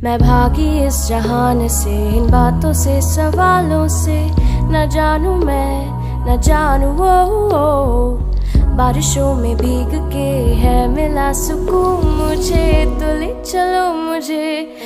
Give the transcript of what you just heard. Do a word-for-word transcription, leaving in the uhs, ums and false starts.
मैं भागी इस जहान से, इन बातों से सवालों से। न जानू मैं न जानू वो, वो बारिशों में भीग के है मिला सुकून मुझे। तो ले चलो मुझे